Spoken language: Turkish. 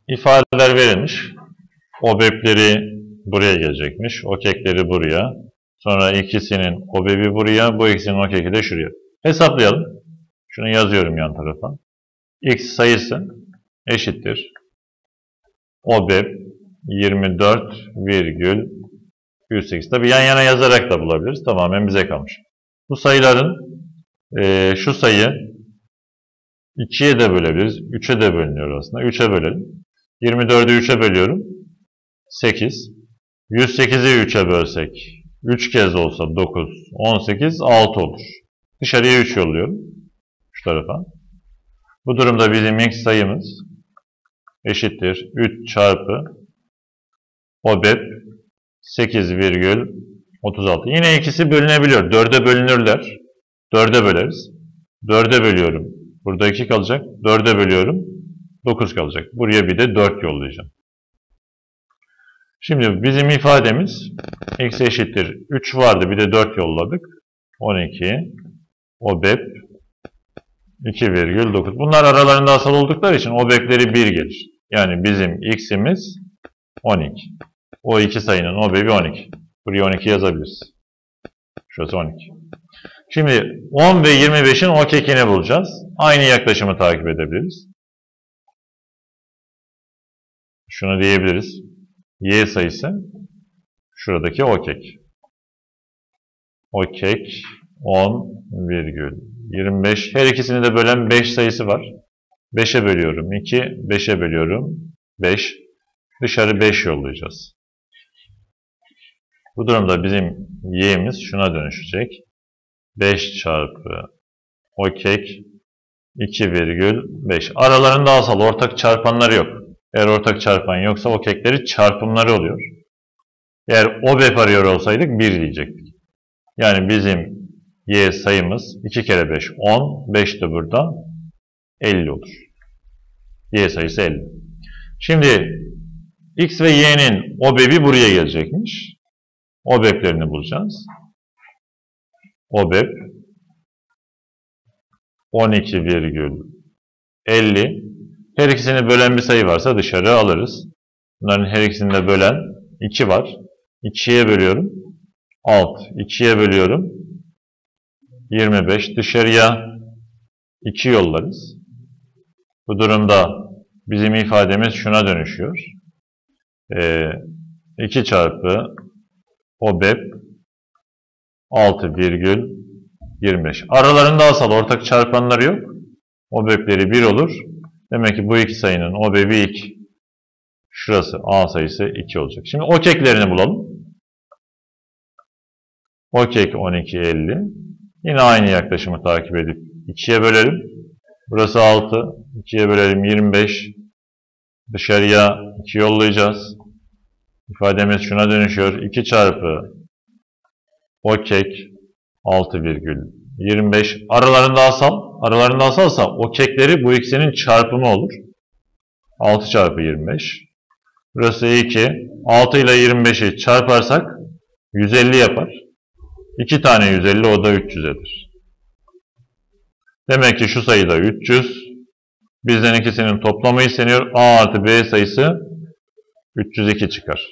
ifadeler verilmiş. OBEP'leri buraya gelecekmiş. OKEK'leri buraya. Sonra ikisinin OBEP'i buraya. Bu ikisinin OKEK'i de şuraya. Hesaplayalım. Şunu yazıyorum yan tarafa. X sayısı eşittir. OBEP 24,108. Tabi yan yana yazarak da bulabiliriz. Tamamen bize kalmış. Bu sayıların şu sayı 2'ye de bölebiliriz. 3'e de bölünüyor aslında. 3'e bölelim. 24'ü 3'e bölüyorum. 8. 108'i 3'e bölsek 3 kez olsa 9, 18, 6 olur. Dışarıya 3 yolluyorum. Şu tarafa. Bu durumda bizim x sayımız eşittir 3 çarpı OBEP 8,36. Yine ikisi bölünebiliyor. 4'e bölünürler. 4'e böleriz. 4'e bölüyorum. Burada 2 kalacak. 4'e bölüyorum. 9 kalacak. Buraya bir de 4 yollayacağım. Şimdi bizim ifademiz x eşittir 3 vardı. Bir de 4 yolladık. 12. OBEP 2,9. Bunlar aralarında asal oldukları için OBEP'leri 1 gelir. Yani bizim x'imiz 12. O iki sayının OBEP'i 12. Buraya 12 yazabiliriz. Şurası 12. Şimdi 10 ve 25'in OKEK'ini bulacağız. Aynı yaklaşımı takip edebiliriz. Şunu diyebiliriz. Y sayısı şuradaki OKEK. OKEK 10,25. Her ikisini de bölen 5 sayısı var. 5'e bölüyorum 2, 5'e bölüyorum 5. Dışarı 5 yollayacağız. Bu durumda bizim y'miz şuna dönüşecek. 5 çarpı OKEK 2,5. Aralarında asal ortak çarpanları yok. Eğer ortak çarpan yoksa OKEK'leri çarpımları oluyor. Eğer OBEP arıyor olsaydık 1 diyecektik. Yani bizim y sayımız 2 kere 5 10. 5 de burada 50 olur. Y sayısı 50. Şimdi x ve y'nin OBEP'i buraya gelecekmiş. OBEP'lerini bulacağız. OBEP 12,50. Her ikisini bölen bir sayı varsa dışarı alırız. Bunların her ikisini de bölen 2 var. 2'ye bölüyorum 6. 2'ye bölüyorum 25. Dışarıya 2 yollarız. Bu durumda bizim ifademiz şuna dönüşüyor. 2 çarpı OBEP 6,25. Aralarında asal ortak çarpanları yok. OBEP'leri 1 olur. Demek ki bu iki sayının OBEP'i 2. Şurası A sayısı 2 olacak. Şimdi OKEK'lerini bulalım. OKEK 12,50. Yine aynı yaklaşımı takip edip 2'ye bölelim. Burası 6. 2'ye bölelim 25. Dışarıya 2 yollayacağız. İfademiz şuna dönüşüyor. 2 çarpı OKEK 6,25. Aralarında asal. Aralarında asalsa OKEK'leri bu ikisinin çarpımı olur. 6 çarpı 25. Burası 2. 6 ile 25'i çarparsak 150 yapar. 2 tane 150 o da 300'edir. Demek ki şu sayıda 300. Bizden ikisinin toplamı isteniyor. A artı B sayısı 302 çıkar.